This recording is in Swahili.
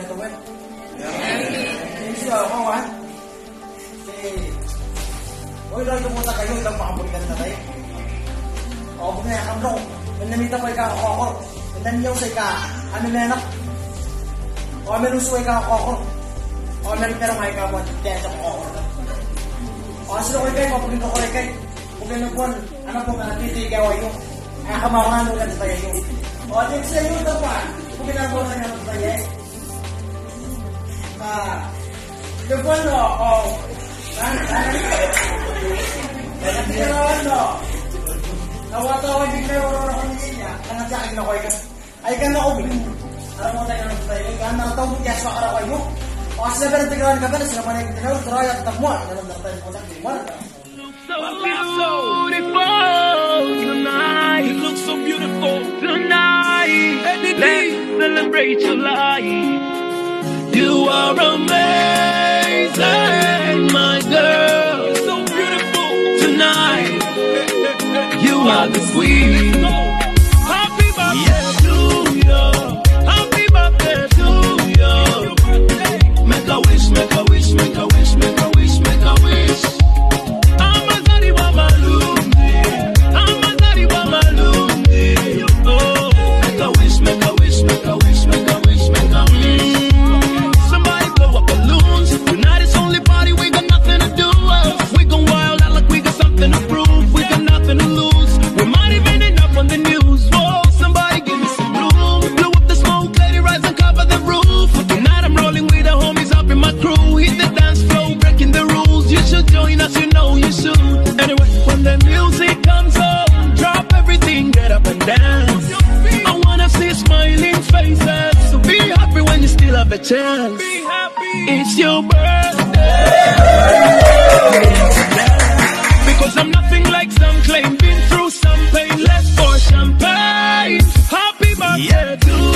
ito, Wen. Hindi siya ako, ha? Oy, lang pumunta kayo, ilang makabulikan na tayo. O, bumayakam lang. Nanamita ko ikaw ako. Nananyaw sa ika, ano na anak? O, meluso ikaw ako. O, nalita lang ikaw mo, kaya sa ako. O, sila ko ikaw, papunin ko ikaw. Kung ganun po, ano po nga, titigaw ayo. Ay, kamawangan ulit sa tayo. O, din sa iyo ito pa. Kung ginagawa na nga sa tayo. Ito po, no? O, kaya tinawan, no? Nawatawa din kayo orang orang niya. Kanang sa akin ako ay kan ako bin. Alam mo tayo ng tayo. Kan nakataw mo kaya sa karaway mo. O kasi na tigawan ka ba na sila man ay tinaw traya at tagmo. Ganun lang tayo mo sa tigawan. So beautiful tonight. You look so beautiful tonight. Let's celebrate your life. You are amazing, my girl. So beautiful tonight. You are the queen. Happy birthday to you. Happy birthday to you. Make a wish, make a wish, make a wish, make a wish, make a wish. Amazari wa malundi. Amazari wa malundi. Oh, make a wish, make a wish, make a wish, make a wish, make a wish. Somebody blow up balloons. Tonight is only party, we got nothing to do. We gon' wild out like we got something to prove. We got nothing to lose. We might even end up on the news. Whoa, somebody give me some bloom. Blow up the smoke, let it rise and cover the roof. Tonight I'm rolling with the homies up in my crew. Hit the dance floor, breaking the rules. You should join us, you know you should. Anyway, when the music comes on, drop everything, get up and dance. I wanna see smiling faces. So be happy when you still have a chance. Be happy. It's your birthday. Because I'm nothing like some claim. Been through some pain. Let's pour champagne. Happy birthday to you.